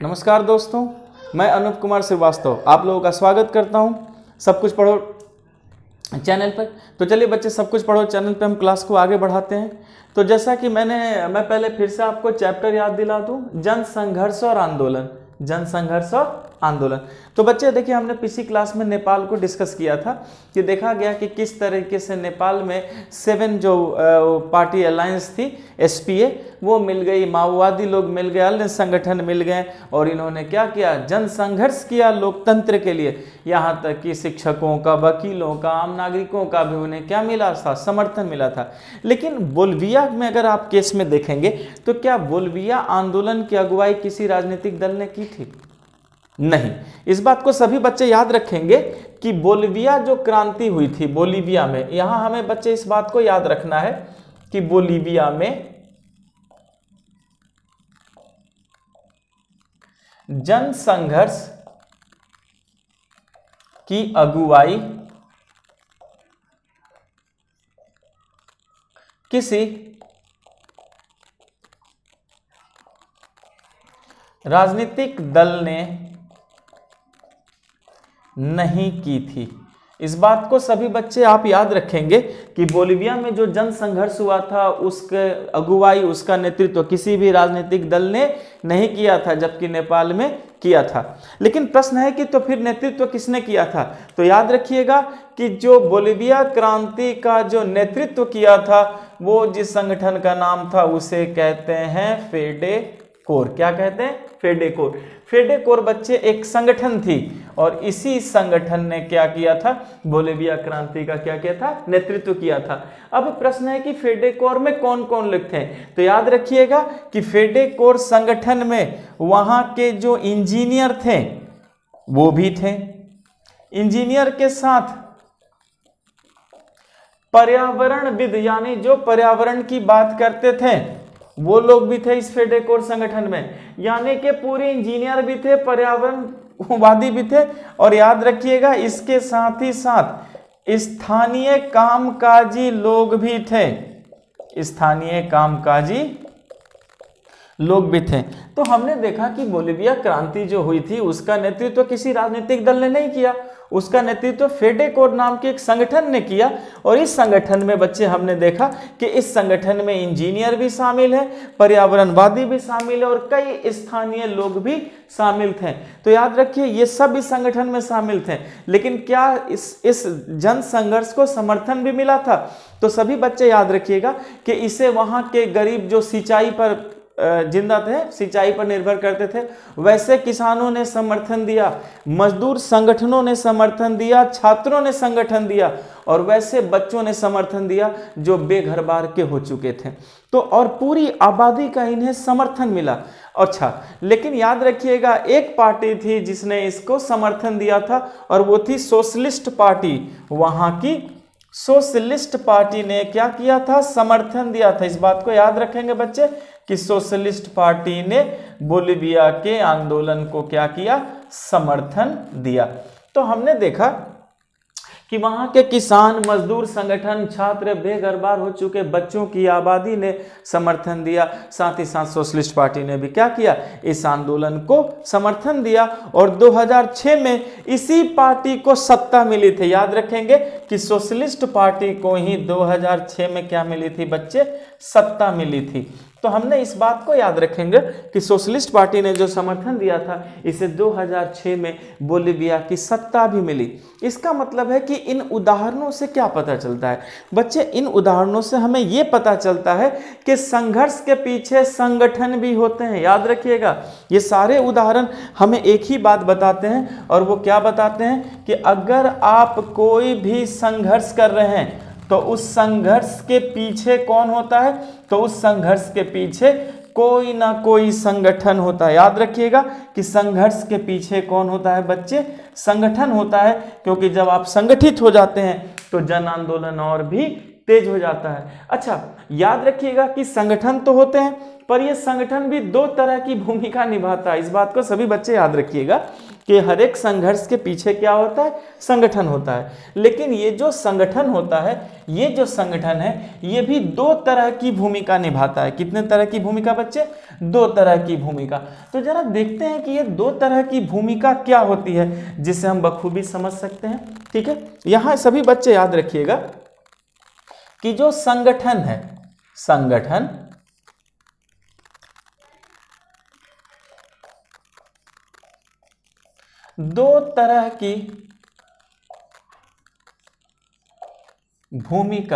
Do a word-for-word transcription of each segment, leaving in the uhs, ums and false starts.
नमस्कार दोस्तों, मैं अनूप कुमार श्रीवास्तव आप लोगों का स्वागत करता हूं सब कुछ पढ़ो चैनल पर। तो चलिए बच्चे, सब कुछ पढ़ो चैनल पे हम क्लास को आगे बढ़ाते हैं। तो जैसा कि मैंने मैं पहले फिर से आपको चैप्टर याद दिला दूं, जन संघर्ष और आंदोलन। जन संघर्ष और आंदोलन। तो बच्चे देखिए, हमने पिछली क्लास में नेपाल को डिस्कस किया था कि देखा गया कि किस तरीके से नेपाल में सेवन जो पार्टी अलायंस थी एस पी ए वो मिल गई, माओवादी लोग मिल गए, अन्य संगठन मिल गए और इन्होंने क्या किया, जन संघर्ष किया लोकतंत्र के लिए। यहाँ तक कि शिक्षकों का, वकीलों का, आम नागरिकों का भी उन्हें क्या मिला था, समर्थन मिला था। लेकिन बोलिविया में अगर आप केस में देखेंगे तो क्या बोलिविया आंदोलन की अगुवाई किसी राजनीतिक दल ने की थी? नहीं। इस बात को सभी बच्चे याद रखेंगे कि बोलिविया जो क्रांति हुई थी बोलिविया में, यहां हमें बच्चे इस बात को याद रखना है कि बोलिविया में जन संघर्ष की अगुवाई किसी राजनीतिक दल ने नहीं की थी। इस बात को सभी बच्चे आप याद रखेंगे कि बोलिविया में जो जन संघर्ष हुआ था उसके अगुवाई, उसका नेतृत्व किसी भी राजनीतिक दल ने नहीं किया था, जबकि नेपाल में किया था। लेकिन प्रश्न है कि तो फिर नेतृत्व किसने किया था? तो याद रखिएगा कि जो बोलिविया क्रांति का जो नेतृत्व किया था वो जिस संगठन का नाम था उसे कहते हैं फेडेकोर। क्या कहते हैं? फेडेकोर। फेडेकोर बच्चे एक संगठन थी और इसी संगठन ने क्या किया था, बोलिविया क्रांति का क्या किया था, नेतृत्व किया था। अब प्रश्न है कि फेडेकोर में कौन कौन लोग थे? तो याद रखिएगा कि फेडेकोर संगठन में वहां के जो इंजीनियर थे वो भी थे, इंजीनियर के साथ पर्यावरणविद यानी जो पर्यावरण की बात करते थे वो लोग भी थे इस फेडेकोर संगठन में, यानी कि पूरे इंजीनियर भी थे, पर्यावरणवादी भी थे। और याद रखिएगा इसके साथ ही साथ स्थानीय कामकाजी लोग भी थे, स्थानीय कामकाजी लोग भी थे। तो हमने देखा कि बोलिविया क्रांति जो हुई थी उसका नेतृत्व किसी राजनीतिक दल ने नहीं किया, उसका नेतृत्व फेडेकोर नाम के एक संगठन ने किया। और इस संगठन में बच्चे हमने देखा कि इस संगठन में इंजीनियर भी शामिल है, पर्यावरणवादी भी शामिल है और कई स्थानीय लोग भी शामिल थे। तो याद रखिए ये सब इस संगठन में शामिल थे। लेकिन क्या इस इस जन संघर्ष को समर्थन भी मिला था? तो सभी बच्चे याद रखिएगा कि इसे वहां के गरीब जो सिंचाई पर जिंदा थे, सिंचाई पर निर्भर करते थे, वैसे किसानों ने समर्थन दिया, मजदूर संगठनों ने समर्थन दिया, छात्रों ने संगठन दिया और वैसे बच्चों ने समर्थन दिया जो बेघर बार के हो चुके थे। तो और पूरी आबादी का इन्हें समर्थन मिला। अच्छा, लेकिन याद रखिएगा एक पार्टी थी जिसने इसको समर्थन दिया था और वो थी सोशलिस्ट पार्टी। वहां की सोशलिस्ट पार्टी ने क्या किया था, समर्थन दिया था। इस बात को याद रखेंगे बच्चे कि सोशलिस्ट पार्टी ने बोलिविया के आंदोलन को क्या किया, समर्थन दिया। तो हमने देखा कि वहां के किसान, मजदूर संगठन, छात्र, बेघरबार हो चुके बच्चों की आबादी ने समर्थन दिया। साथ ही साथ सोशलिस्ट पार्टी ने भी क्या किया, इस आंदोलन को समर्थन दिया और दो हज़ार छह में इसी पार्टी को सत्ता मिली थी। याद रखेंगे कि सोशलिस्ट पार्टी को ही दो हज़ार छह में क्या मिली थी बच्चे, सत्ता मिली थी। तो हमने इस बात को याद रखेंगे कि सोशलिस्ट पार्टी ने जो समर्थन दिया था इसे दो हज़ार छह में बोलिविया की सत्ता भी मिली। इसका मतलब है कि इन उदाहरणों से क्या पता चलता है बच्चे, इन उदाहरणों से हमें ये पता चलता है कि संघर्ष के पीछे संगठन भी होते हैं। याद रखिएगा ये सारे उदाहरण हमें एक ही बात बताते हैं और वो क्या बताते हैं कि अगर आप कोई भी संघर्ष कर रहे हैं तो उस संघर्ष के पीछे कौन होता है, तो उस संघर्ष के पीछे कोई ना कोई संगठन होता है। याद रखिएगा कि संघर्ष के पीछे कौन होता है बच्चे, संगठन होता है। क्योंकि जब आप संगठित हो जाते हैं तो जन आंदोलन और भी तेज हो जाता है। अच्छा, याद रखिएगा कि संगठन तो होते हैं पर यह संगठन भी दो तरह की भूमिका निभाता है। इस बात को सभी बच्चे याद रखिएगा कि हर एक संघर्ष के पीछे क्या होता है, संगठन होता है। लेकिन ये जो संगठन होता है, ये जो संगठन है, ये भी दो तरह की भूमिका निभाता है। कितने तरह की भूमिका बच्चे? दो तरह की भूमिका। तो जरा देखते हैं कि ये दो तरह की भूमिका क्या होती है, जिसे हम बखूबी समझ सकते हैं। ठीक है, यहां सभी बच्चे याद रखिएगा कि जो संगठन है, संगठन दो तरह की भूमिका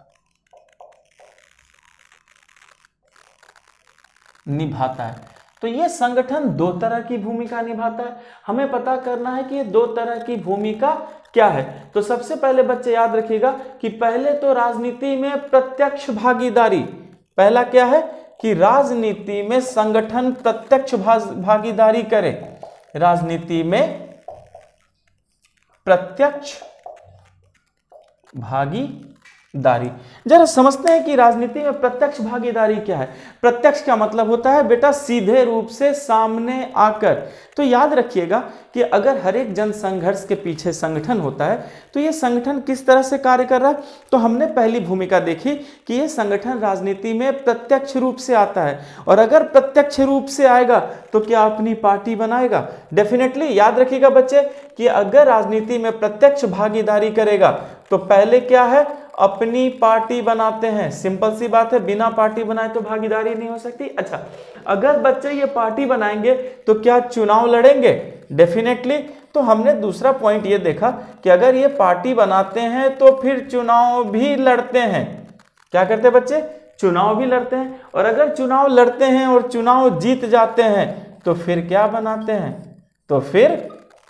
निभाता है। तो ये संगठन दो तरह की भूमिका निभाता है। हमें पता करना है कि ये दो तरह की भूमिका क्या है। तो सबसे पहले बच्चे याद रखिएगा कि पहले तो राजनीति में प्रत्यक्ष भागीदारी, पहला क्या है कि राजनीति में संगठन प्रत्यक्ष भागीदारी करे, राजनीति में प्रत्यक्ष भागीदारी। जरा समझते हैं कि राजनीति में प्रत्यक्ष भागीदारी क्या है। प्रत्यक्ष का मतलब होता है बेटा सीधे रूप से सामने आकर। तो याद रखिएगा कि अगर हर एक जन संघर्ष के पीछे संगठन होता है तो ये संगठन किस तरह से कार्य कर रहा है। तो हमने पहली भूमिका देखी कि ये संगठन राजनीति में प्रत्यक्ष रूप से आता है, और अगर प्रत्यक्ष रूप से आएगा तो क्या अपनी पार्टी बनाएगा? डेफिनेटली। याद रखिएगा बच्चे कि अगर राजनीति में प्रत्यक्ष भागीदारी करेगा तो पहले क्या है, अपनी पार्टी बनाते हैं। सिंपल सी बात है, बिना पार्टी बनाए तो भागीदारी नहीं हो सकती। अच्छा, अगर बच्चे ये पार्टी बनाएंगे तो क्या चुनाव लड़ेंगे? डेफिनेटली। तो हमने दूसरा पॉइंट ये देखा कि अगर ये पार्टी बनाते हैं तो फिर चुनाव भी लड़ते हैं। क्या करते हैं बच्चे? चुनाव भी लड़ते हैं। और अगर चुनाव लड़ते हैं और चुनाव जीत जाते हैं तो फिर क्या बनाते हैं? तो फिर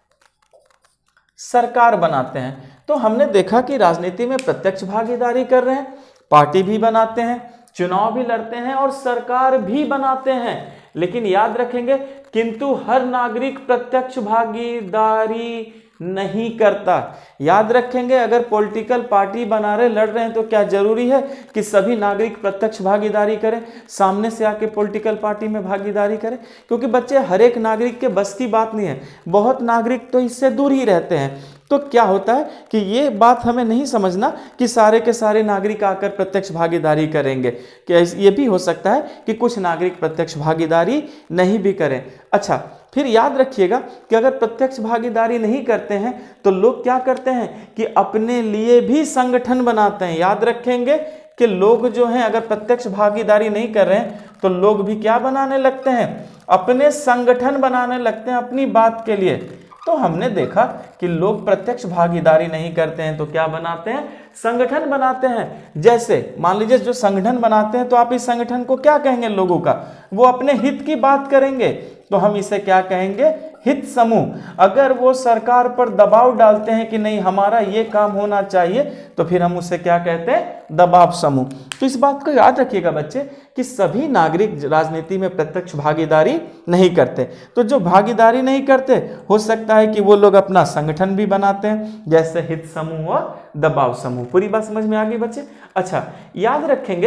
सरकार बनाते हैं। तो हमने देखा कि राजनीति में प्रत्यक्ष भागीदारी कर रहे हैं, पार्टी भी बनाते हैं, चुनाव भी लड़ते हैं और सरकार भी बनाते हैं। लेकिन याद रखेंगे, किंतु हर नागरिक प्रत्यक्ष भागीदारी नहीं करता। याद रखेंगे, अगर पॉलिटिकल पार्टी बना रहे, लड़ रहे हैं, तो क्या जरूरी है कि सभी नागरिक प्रत्यक्ष भागीदारी करें, सामने से आके पॉलिटिकल पार्टी में भागीदारी करें? क्योंकि बच्चे हर एक नागरिक के बस की बात नहीं है, बहुत नागरिक तो इससे दूर ही रहते हैं। तो क्या होता है कि ये बात हमें नहीं समझना कि सारे के सारे नागरिक आकर प्रत्यक्ष भागीदारी करेंगे। क्या ये भी हो सकता है कि कुछ नागरिक प्रत्यक्ष भागीदारी नहीं भी करें। अच्छा, फिर याद रखिएगा कि अगर प्रत्यक्ष भागीदारी नहीं करते हैं तो लोग क्या करते हैं कि अपने लिए भी संगठन बनाते हैं। याद रखेंगे कि लोग जो हैं अगर प्रत्यक्ष भागीदारी नहीं कर रहे हैं तो लोग भी क्या बनाने लगते हैं? अपने संगठन बनाने लगते हैं अपनी बात के लिए। तो हमने देखा कि लोग प्रत्यक्ष भागीदारी नहीं करते हैं तो क्या बनाते हैं? संगठन बनाते हैं। जैसे मान लीजिए जो संगठन बनाते हैं तो आप इस संगठन को क्या कहेंगे? लोगों का, वो अपने हित की बात करेंगे तो हम इसे क्या कहेंगे? हित समूह। अगर वो सरकार पर दबाव डालते हैं कि नहीं हमारा ये काम होना चाहिए तो फिर हम उसे क्या कहते हैं? दबाव समूह। तो इस बात को याद रखिएगा बच्चे कि सभी नागरिक राजनीति में प्रत्यक्ष भागीदारी नहीं करते। तो जो भागीदारी नहीं करते, हो सकता है कि वो लोग अपना संगठन भी बनाते हैं, जैसे हित समूह और दबाव समूह। पूरी बात समझ में आ गई बच्चे? अच्छा, याद रखेंगे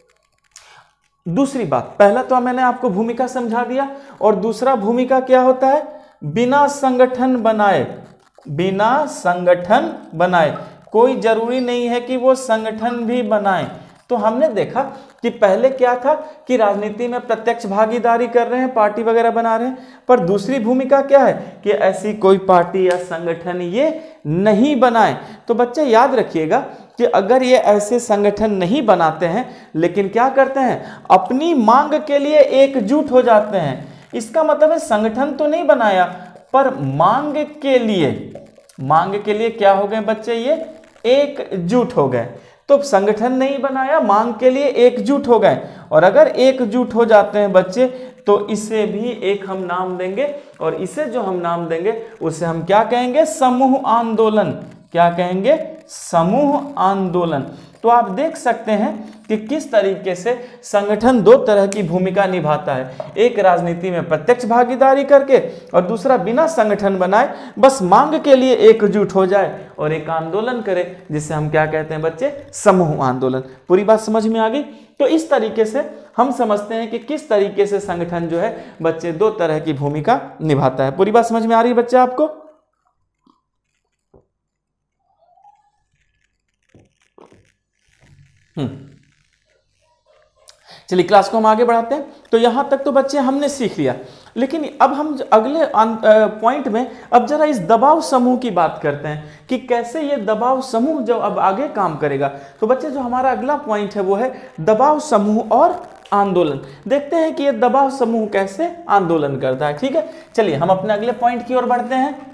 दूसरी बात, पहला तो मैंने आपको भूमिका समझा दिया, और दूसरा भूमिका क्या होता है? बिना संगठन बनाए, बिना संगठन बनाए। कोई जरूरी नहीं है कि वो संगठन भी बनाए। तो हमने देखा कि पहले क्या था कि राजनीति में प्रत्यक्ष भागीदारी कर रहे हैं, पार्टी वगैरह बना रहे हैं, पर दूसरी भूमिका क्या है कि ऐसी कोई पार्टी या संगठन ये नहीं बनाए। तो बच्चे याद रखिएगा कि अगर ये ऐसे संगठन नहीं बनाते हैं लेकिन क्या करते हैं? अपनी मांग के लिए एकजुट हो जाते हैं। इसका मतलब है संगठन तो नहीं बनाया पर मांग के लिए, मांग के लिए क्या हो गए बच्चे? ये एकजुट हो गए। तो संगठन नहीं बनाया, मांग के लिए एकजुट हो गए। और अगर एकजुट हो जाते हैं बच्चे तो इसे भी एक हम नाम देंगे, और इसे जो हम नाम देंगे उसे हम क्या कहेंगे? समूह आंदोलन। क्या कहेंगे? समूह आंदोलन। तो आप देख सकते हैं कि किस तरीके से संगठन दो तरह की भूमिका निभाता है, एक राजनीति में प्रत्यक्ष भागीदारी करके और दूसरा बिना संगठन बनाए बस मांग के लिए एकजुट हो जाए और एक आंदोलन करे, जिसे हम क्या कहते हैं बच्चे, समूह आंदोलन। पूरी बात समझ में आ गई? तो इस तरीके से हम समझते हैं कि किस तरीके से संगठन जो है बच्चे दो तरह की भूमिका निभाता है। पूरी बात समझ में आ रही है बच्चे आपको? हम्म चलिए क्लास को हम आगे बढ़ाते हैं। तो यहां तक तो बच्चे हमने सीख लिया, लेकिन अब हम अगले पॉइंट में अब जरा इस दबाव समूह की बात करते हैं कि कैसे ये दबाव समूह जो अब आगे काम करेगा। तो बच्चे जो हमारा अगला पॉइंट है वो है दबाव समूह और आंदोलन। देखते हैं कि ये दबाव समूह कैसे आंदोलन करता है। ठीक है, चलिए हम अपने अगले पॉइंट की ओर बढ़ते हैं।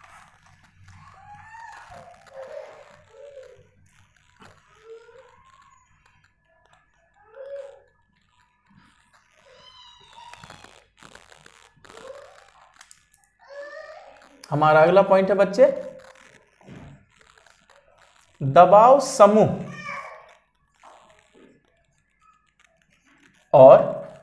हमारा अगला पॉइंट है बच्चे दबाव समूह और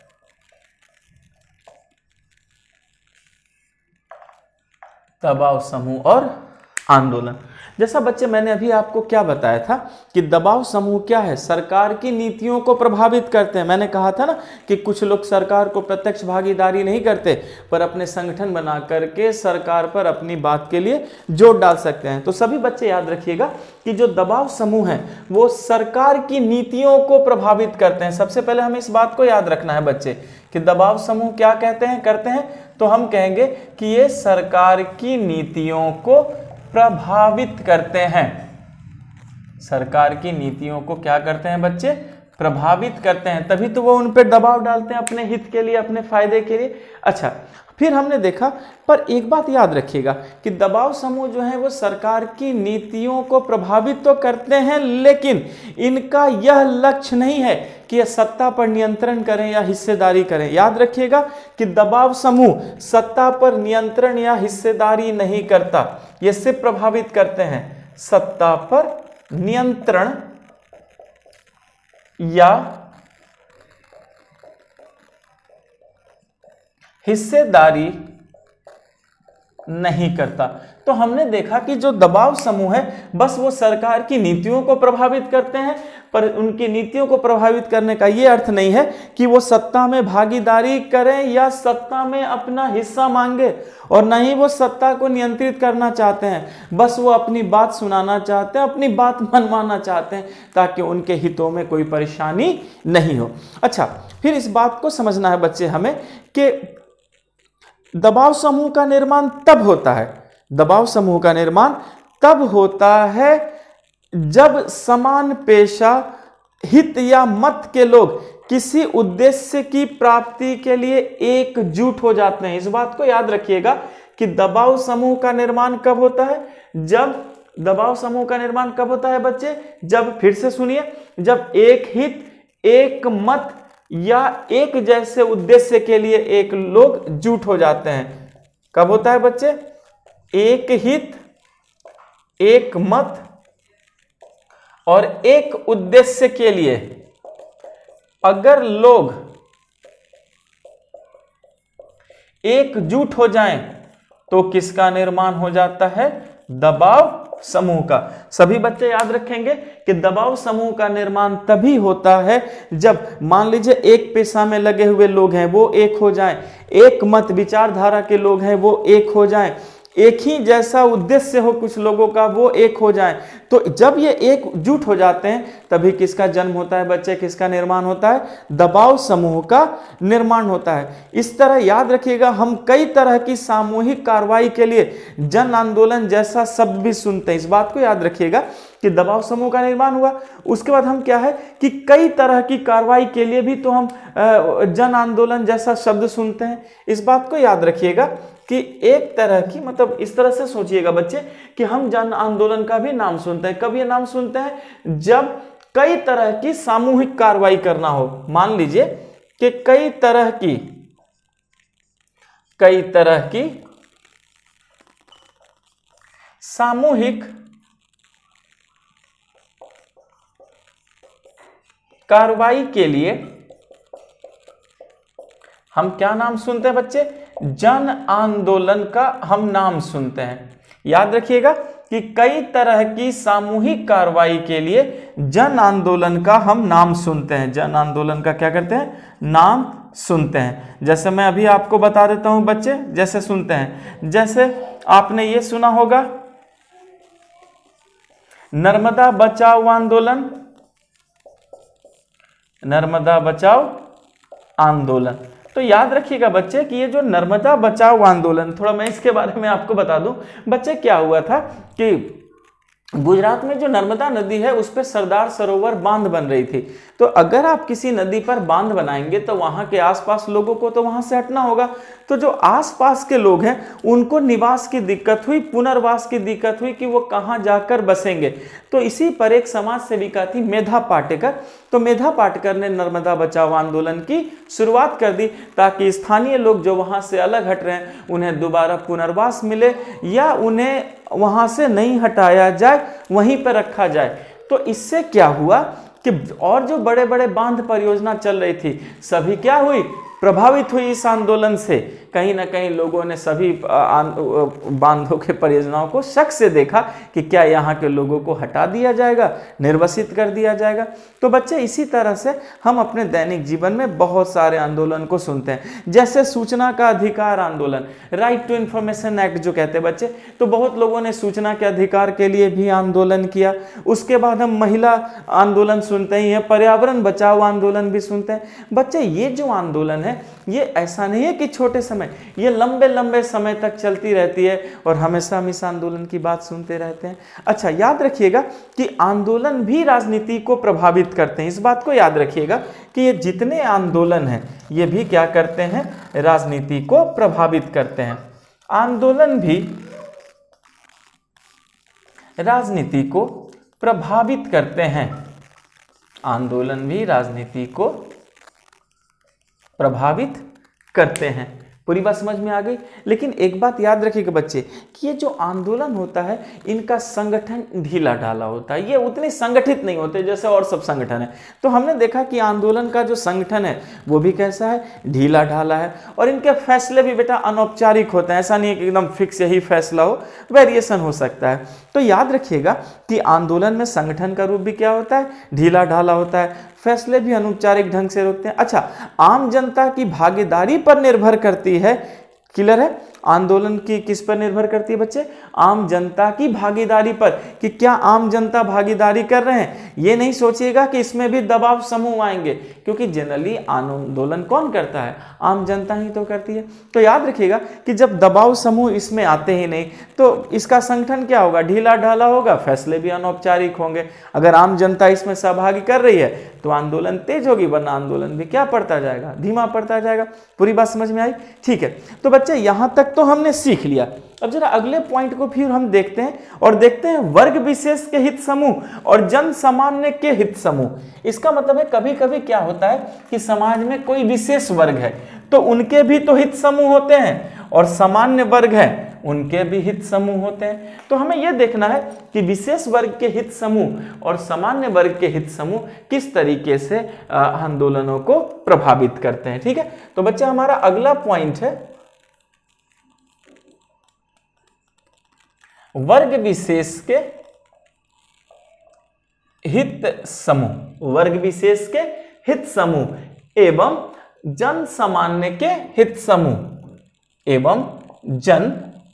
दबाव समूह और आंदोलन। जैसा बच्चे मैंने अभी आपको क्या बताया था कि दबाव समूह क्या है, सरकार की नीतियों को प्रभावित करते हैं। मैंने कहा था ना कि कुछ लोग सरकार को प्रत्यक्ष भागीदारी नहीं करते पर अपने संगठन बना करके सरकार पर अपनी बात के लिए जोर डाल सकते हैं। तो सभी बच्चे याद रखिएगा कि जो दबाव समूह है वो सरकार की नीतियों को प्रभावित करते हैं। सबसे पहले हमें इस बात को याद रखना है बच्चे कि दबाव समूह क्या कहते हैं करते हैं, तो हम कहेंगे कि ये सरकार की नीतियों को प्रभावित करते हैं। सरकार की नीतियों को क्या करते हैं बच्चे, प्रभावित करते हैं, तभी तो वो उन पे दबाव डालते हैं अपने हित के लिए, अपने फायदे के लिए। अच्छा, फिर हमने देखा, पर एक बात याद रखिएगा कि दबाव समूह जो है वो सरकार की नीतियों को प्रभावित तो करते हैं, लेकिन इनका यह लक्ष्य नहीं है कि यह सत्ता पर नियंत्रण करें या हिस्सेदारी करें। याद रखिएगा कि दबाव समूह सत्ता पर नियंत्रण या हिस्सेदारी नहीं करता, ये सिर्फ प्रभावित करते हैं सत्ता पर नियंत्रण या हिस्सेदारी नहीं करता। तो हमने देखा कि जो दबाव समूह है बस वो सरकार की नीतियों को प्रभावित करते हैं, पर उनकी नीतियों को प्रभावित करने का ये अर्थ नहीं है कि वो सत्ता में भागीदारी करें या सत्ता में अपना हिस्सा मांगे, और न ही वो सत्ता को नियंत्रित करना चाहते हैं। बस वो अपनी बात सुनाना चाहते हैं, अपनी बात मनवाना चाहते हैं ताकि उनके हितों में कोई परेशानी नहीं हो। अच्छा, फिर इस बात को समझना है बच्चे हमें कि दबाव समूह का निर्माण तब होता है, दबाव समूह का निर्माण तब होता है जब समान पेशा, हित या मत के लोग किसी उद्देश्य की प्राप्ति के लिए एकजुट हो जाते हैं। इस बात को याद रखिएगा कि दबाव समूह का निर्माण कब होता है, जब दबाव समूह का निर्माण कब होता है बच्चे, जब, फिर से सुनिए, जब एक हित, एक मत या एक जैसे उद्देश्य के लिए एक लोग जुट हो जाते हैं। कब होता है बच्चे, एक हित, एक मत और एक उद्देश्य के लिए अगर लोग एकजुट हो जाएं तो किसका निर्माण हो जाता है, दबाव समूह का। सभी बच्चे याद रखेंगे कि दबाव समूह का निर्माण तभी होता है जब मान लीजिए एक पेशा में लगे हुए लोग हैं वो एक हो जाएं, एक मत विचारधारा के लोग हैं वो एक हो जाएं, एक ही जैसा उद्देश्य हो कुछ लोगों का वो एक हो जाएं। तो जब ये एकजुट हो जाते हैं तभी किसका जन्म होता है बच्चे, किसका निर्माण होता है, दबाव समूह का निर्माण होता है। इस तरह याद रखिएगा, हम कई तरह की सामूहिक कार्रवाई के लिए जन आंदोलन जैसा शब्द भी सुनते हैं। इस बात को याद रखिएगा कि दबाव समूह का निर्माण हुआ, उसके बाद हम क्या है कि कई तरह की कार्रवाई के लिए भी तो हम जन आंदोलन जैसा शब्द सुनते हैं। इस बात को याद रखिएगा कि एक तरह की, मतलब इस तरह से सोचिएगा बच्चे कि हम जन आंदोलन का भी नाम सुनते हैं। कब ये नाम सुनते हैं, जब कई तरह की सामूहिक कार्रवाई करना हो। मान लीजिए कि कई तरह की कई तरह की सामूहिक कार्रवाई के लिए हम क्या नाम सुनते हैं बच्चे? जन आंदोलन का हम नाम सुनते हैं। याद रखिएगा कि कई तरह की सामूहिक कार्रवाई के लिए जन आंदोलन का हम नाम सुनते हैं। जन आंदोलन का क्या करते हैं? नाम सुनते हैं। जैसे मैं अभी आपको बता देता हूं बच्चे, जैसे सुनते हैं, जैसे आपने ये सुना होगा नर्मदा बचाओ आंदोलन, नर्मदा बचाओ आंदोलन। तो याद रखिएगा बच्चे कि ये जो नर्मदा बचाओ आंदोलन, थोड़ा मैं इसके बारे में आपको बता दूं बच्चे। क्या हुआ था कि गुजरात में जो नर्मदा नदी है उस पर सरदार सरोवर बांध बन रही थी। तो अगर आप किसी नदी पर बांध बनाएंगे तो वहां के आसपास लोगों को तो वहां से हटना होगा। तो जो आसपास के लोग हैं उनको निवास की दिक्कत हुई, पुनर्वास की दिक्कत हुई कि वो कहां जाकर बसेंगे। तो इसी पर एक समाज सेविका थी मेधा पाटेकर। तो मेधा पाटेकर ने नर्मदा बचाओ आंदोलन की शुरुआत कर दी ताकि स्थानीय लोग जो वहां से अलग हट रहे हैं उन्हें दोबारा पुनर्वास मिले या उन्हें वहां से नहीं हटाया जाए, वहीं पर रखा जाए। तो इससे क्या हुआ कि और जो बड़े बड़े बांध परियोजना चल रही थी सभी क्या हुई? प्रभावित हुई इस आंदोलन से। कहीं ना कहीं लोगों ने सभी बांधों के परियोजनाओं को शक से देखा कि क्या यहाँ के लोगों को हटा दिया जाएगा, निर्वसित कर दिया जाएगा। तो बच्चे इसी तरह से हम अपने दैनिक जीवन में बहुत सारे आंदोलन को सुनते हैं। जैसे सूचना का अधिकार आंदोलन, राइट टू इंफॉर्मेशन एक्ट जो कहते हैं बच्चे, तो बहुत लोगों ने सूचना के अधिकार के लिए भी आंदोलन किया। उसके बाद हम महिला आंदोलन सुनते ही हैं, पर्यावरण बचाओ आंदोलन भी सुनते हैं। बच्चे ये जो आंदोलन है ये ऐसा नहीं है कि छोटे समय, ये लंबे लंबे समय तक चलती रहती है और हमेशा हम इस आंदोलन की बात सुनते रहते हैं। अच्छा, याद रखिएगा कि आंदोलन भी राजनीति को प्रभावित करते हैं। इस बात को याद रखिएगा कि ये जितने आंदोलन हैं ये भी क्या करते हैं? राजनीति को प्रभावित करते हैं। आंदोलन भी राजनीति को प्रभावित करते हैं। आंदोलन भी राजनीति को प्रभावित करते हैं। पूरी बात समझ में आ गई? लेकिन एक बात याद रखिएगा बच्चे कि ये जो आंदोलन होता है इनका संगठन ढीला ढाला होता है, ये उतने संगठित नहीं होते जैसे और सब संगठन है। तो हमने देखा कि आंदोलन का जो संगठन है वो भी कैसा है? ढीला ढाला है। और इनके फैसले भी बेटा अनौपचारिक होते हैं, ऐसा नहीं है कि एकदम फिक्स यही फैसला हो, वेरिएशन हो सकता है। तो याद रखिएगा कि आंदोलन में संगठन का रूप भी क्या होता है? ढीला ढाला होता है, फैसले भी अनौपचारिक ढंग से होते हैं। अच्छा, आम जनता की भागीदारी पर निर्भर करती है। क्लियर है? आंदोलन की किस पर निर्भर करती है बच्चे? आम जनता की भागीदारी पर, कि क्या आम जनता भागीदारी कर रहे हैं। ये नहीं सोचिएगा कि इसमें भी दबाव समूह आएंगे, क्योंकि जनरली आंदोलन कौन करता है? आम जनता ही तो करती है। तो याद रखिएगा कि जब दबाव समूह इसमें आते ही नहीं तो इसका संगठन क्या होगा? ढीला ढाला होगा, फैसले भी अनौपचारिक होंगे। अगर आम जनता इसमें सहभागी कर रही है तो आंदोलन तेज होगी, वरना आंदोलन भी क्या पड़ता जाएगा? धीमा पड़ता जाएगा। पूरी बात समझ में आई? ठीक है, तो बच्चे यहां तक तो हमने सीख लिया। अब जरा अगले पॉइंट को फिर हम देखते हैं और देखते हैं वर्ग विशेष के हित समूह और जन सामान्य के हित समूह। इसका मतलब है कभी कभी क्या होता है कि समाज में कोई विशेष वर्ग है तो उनके भी तो हित समूह होते हैं, और सामान्य वर्ग है उनके भी हित समूह होते हैं। तो हमें यह देखना है कि विशेष वर्ग के हित समूह और सामान्य वर्ग के हित समूह किस तरीके से आंदोलनों को प्रभावित करते हैं। ठीक है, तो बच्चे हमारा अगला पॉइंट है वर्ग विशेष के हित समूह। वर्ग विशेष के हित समूह एवं जन सामान्य के हित समूह एवं जन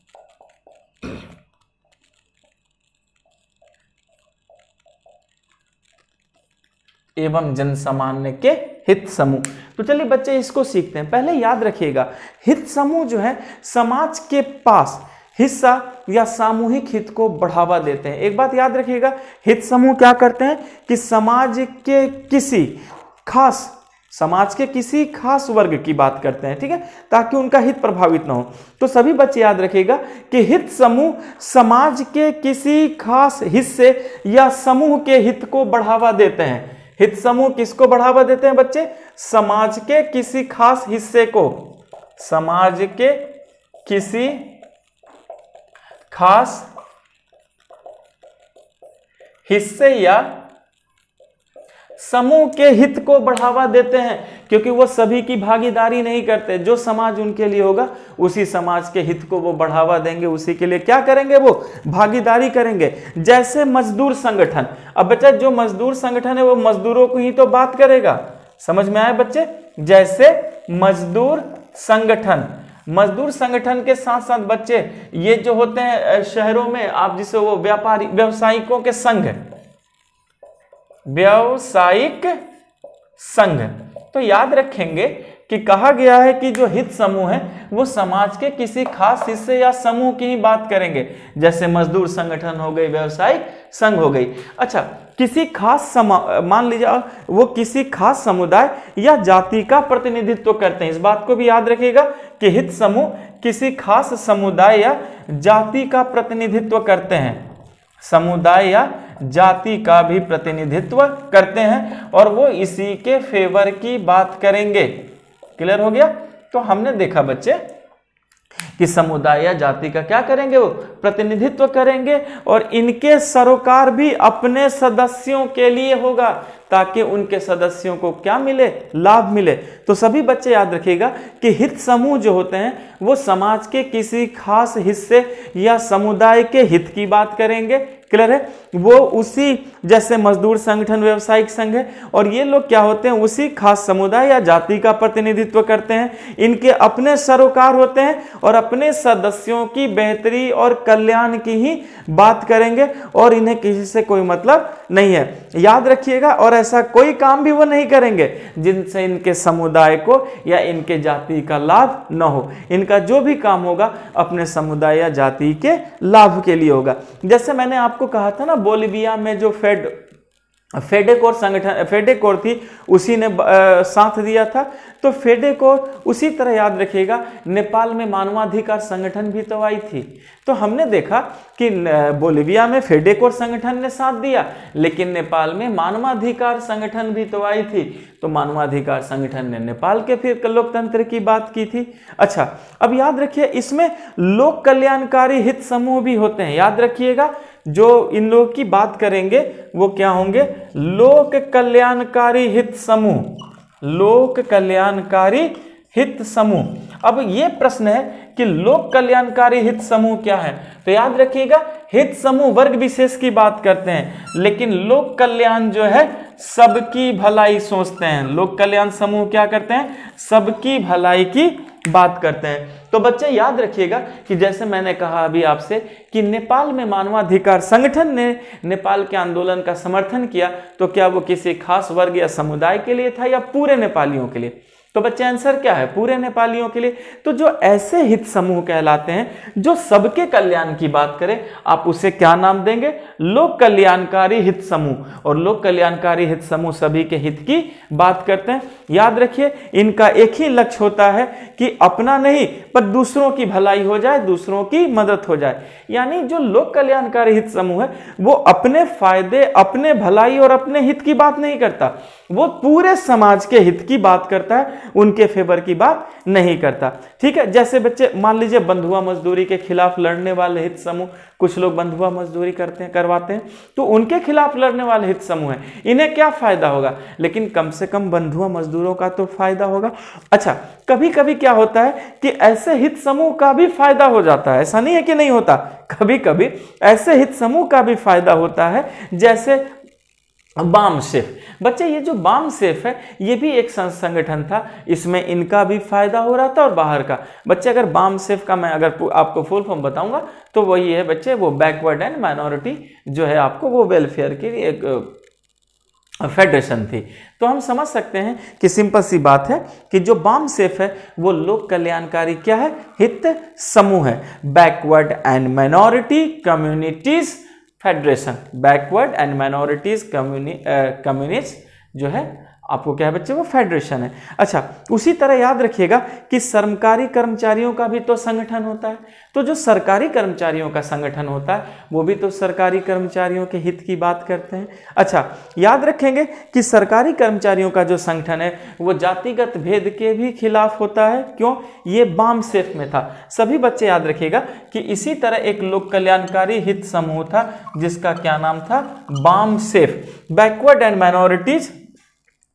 एवं जन सामान्य के हित समूह। तो चलिए बच्चे इसको सीखते हैं। पहले याद रखिएगा, हित समूह जो है समाज के पास हिस्सा या सामूहिक हित को बढ़ावा देते हैं। एक बात याद रखिएगा, हित समूह क्या करते हैं कि समाज के किसी खास समाज के किसी खास वर्ग की बात करते हैं, ठीक है, ताकि उनका हित प्रभावित ना हो। तो सभी बच्चे याद रखिएगा कि हित समूह समाज के किसी खास हिस्से या समूह के हित को बढ़ावा देते हैं। हित समूह किसको बढ़ावा देते हैं बच्चे? समाज के किसी खास हिस्से को, समाज के किसी खास हिस्से या समूह के हित को बढ़ावा देते हैं, क्योंकि वो सभी की भागीदारी नहीं करते। जो समाज उनके लिए होगा उसी समाज के हित को वो बढ़ावा देंगे, उसी के लिए क्या करेंगे, वो भागीदारी करेंगे। जैसे मजदूर संगठन, अब बच्चा जो मजदूर संगठन है वो मजदूरों को ही तो बात करेगा, समझ में आए बच्चे। जैसे मजदूर संगठन, मजदूर संगठन के साथ साथ बच्चे ये जो होते हैं शहरों में, आप जिसे वो व्यापारी व्यवसायिकों के संघ, व्यावसायिक संघ, तो याद रखेंगे कि कहा गया है कि जो हित समूह है वो समाज के किसी खास हिस्से या समूह की ही बात करेंगे। जैसे मजदूर संगठन हो गई, व्यवसायिक संघ हो गई। अच्छा, किसी खास मान लीजिए वो किसी खास समुदाय या जाति का प्रतिनिधित्व करते हैं। इस बात को भी याद रखिएगा कि हित समूह किसी खास समुदाय या जाति का प्रतिनिधित्व करते हैं, समुदाय या जाति का भी प्रतिनिधित्व करते हैं और वो इसी के फेवर की बात करेंगे। क्लियर हो गया। तो हमने देखा बच्चे कि समुदाय या जाति का क्या करेंगे, वो प्रतिनिधित्व करेंगे और इनके सरोकार भी अपने सदस्यों के लिए होगा ताकि उनके सदस्यों को क्या मिले, लाभ मिले। तो सभी बच्चे याद रखिएगा कि हित समूह जो होते हैं वो समाज के किसी खास हिस्से या समुदाय के हित की बात करेंगे। क्लियर है। वो उसी जैसे मजदूर संगठन, व्यवसायिक संघ है और ये लोग क्या होते हैं, उसी खास समुदाय या जाति का प्रतिनिधित्व करते हैं। इनके अपने सरोकार होते हैं और अपने सदस्यों की बेहतरी और कल्याण की ही बात करेंगे और इन्हें किसी से कोई मतलब नहीं है। याद रखिएगा। और ऐसा कोई काम भी वो नहीं करेंगे जिनसे इनके समुदाय को या इनके जाति का लाभ न हो। इनका जो भी काम होगा अपने समुदाय या जाति के लाभ के लिए होगा। जैसे मैंने आपको कहा था ना, बोलिविया में जो फेड फेडेकोर संगठन फेडेकोर थी उसी ने आ, साथ दिया था। तो फेडेकोर उसी तरह याद रखिएगा नेपाल में मानवाधिकार संगठन भी तो आई थी। तो हमने देखा कि बोलिविया में फेडेकोर संगठन ने साथ दिया, लेकिन नेपाल में मानवाधिकार संगठन भी तो आई थी। तो मानवाधिकार संगठन ने नेपाल के फिर लोकतंत्र की बात की थी। अच्छा, अब याद रखिए इसमें लोक कल्याणकारी हित समूह भी होते हैं। याद रखिएगा जो इन लोगों की बात करेंगे वो क्या होंगे, लोक कल्याणकारी हित समूह, लोक कल्याणकारी हित समूह। अब ये प्रश्न है कि लोक कल्याणकारी हित समूह क्या है, तो याद रखिएगा हित समूह वर्ग विशेष की बात करते हैं, लेकिन लोक कल्याण जो है सबकी भलाई सोचते हैं। लोक कल्याण समूह क्या करते हैं, सबकी भलाई की बात करते हैं। तो बच्चे याद रखिएगा कि जैसे मैंने कहा अभी आपसे कि नेपाल में मानवाधिकार संगठन ने नेपाल के आंदोलन का समर्थन किया, तो क्या वो किसी खास वर्ग या समुदाय के लिए था या पूरे नेपालियों के लिए? तो बच्चे आंसर क्या है, पूरे नेपालियों के लिए। तो जो ऐसे हित समूह कहलाते हैं जो सबके कल्याण की बात करें, आप उसे क्या नाम देंगे, लोक कल्याणकारी हित समूह। और लोक कल्याणकारी हित समूह सभी के हित की बात करते हैं। याद रखिए इनका एक ही लक्ष्य होता है कि अपना नहीं पर दूसरों की भलाई हो जाए, दूसरों की मदद हो जाए। यानी जो लोक कल्याणकारी हित समूह है वो अपने फायदे, अपने भलाई और अपने हित की बात नहीं करता, वो पूरे समाज के हित की बात करता है, उनके फेवर की बात नहीं करता। ठीक है। जैसे बच्चे मान लीजिए बंधुआ मजदूरी के खिलाफ लड़ने वाले हित समूह, कुछ लोग बंधुआ मजदूरी करते हैं, करवाते हैं, तो उनके खिलाफ लड़ने वाले हित समूह है, इन्हें क्या फायदा होगा, लेकिन कम से कम बंधुआ मजदूरों का तो फायदा होगा। अच्छा, कभी कभी क्या होता है कि ऐसे हित समूह का भी फायदा हो जाता है, ऐसा नहीं है कि नहीं होता, कभी कभी ऐसे हित समूह का भी फायदा होता है। जैसे बाम सेफ, बच्चे ये जो बाम सेफ है ये भी एक संगठन था, इसमें इनका भी फायदा हो रहा था और बाहर का। बच्चे अगर बाम सेफ का मैं अगर आपको फुल फॉर्म बताऊंगा तो वही है बच्चे, वो बैकवर्ड एंड माइनॉरिटी जो है आपको वो वेलफेयर की एक फेडरेशन थी। तो हम समझ सकते हैं कि सिंपल सी बात है कि जो बाम सेफ है वो लोक कल्याणकारी क्या है, हित समूह है। Backward and minority communities federation, backward and minorities communist जो है आपको क्या है बच्चे, वो फेडरेशन है। अच्छा, उसी तरह याद रखिएगा कि सरकारी कर्मचारियों का भी तो संगठन होता है। तो जो सरकारी कर्मचारियों का संगठन होता है वो भी तो सरकारी कर्मचारियों के हित की बात करते हैं। अच्छा, याद रखेंगे कि सरकारी कर्मचारियों का जो संगठन है वो जातिगत भेद के भी खिलाफ होता है। क्यों? ये बाम सेफ में था। सभी बच्चे याद रखिएगा कि इसी तरह एक लोक कल्याणकारी हित समूह था जिसका क्या नाम था, BAMCEF, backward and minorities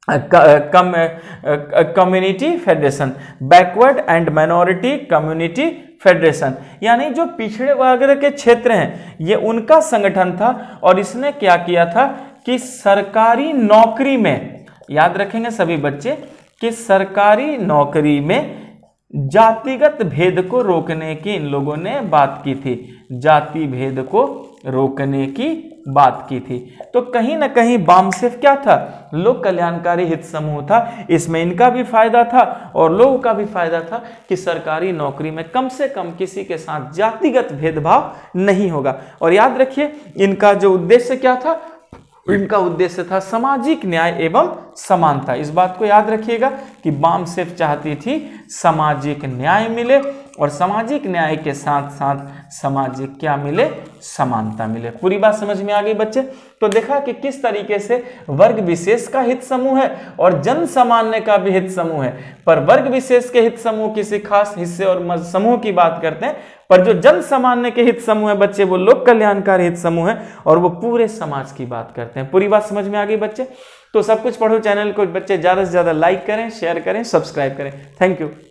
come community federation, backward and minority community federation, यानी जो पिछड़े वर्ग के क्षेत्र हैं ये उनका संगठन था। और इसने क्या किया था कि सरकारी नौकरी में, याद रखेंगे सभी बच्चे, कि सरकारी नौकरी में जातिगत भेद को रोकने की इन लोगों ने बात की थी, जाति भेद को रोकने की बात की थी। तो कहीं ना कहीं बामसेफ क्या था, लोक कल्याणकारी हित समूह था। इसमें इनका भी फायदा था और लोगों का भी फायदा था कि सरकारी नौकरी में कम से कम किसी के साथ जातिगत भेदभाव नहीं होगा। और याद रखिए इनका जो उद्देश्य क्या था, इनका उद्देश्य था सामाजिक न्याय एवं समानता। इस बात को याद रखिएगा कि बामसेफ चाहती थी सामाजिक न्याय मिले और सामाजिक न्याय के साथ साथ सामाजिक क्या मिले, समानता मिले। पूरी बात समझ में आ गई बच्चे। तो देखा कि किस तरीके से वर्ग विशेष का हित समूह है और जन सामान्य का भी हित समूह है। पर वर्ग विशेष के हित समूह किसी खास हिस्से और समूह की बात करते हैं, पर जो जन सामान्य के हित समूह है बच्चे वो लोक कल्याणकारी हित समूह है और वो पूरे समाज की बात करते हैं। पूरी बात समझ में आ गई बच्चे। तो सब कुछ पढ़ो चैनल को बच्चे ज्यादा से ज्यादा लाइक करें, शेयर करें, सब्सक्राइब करें। Thank you.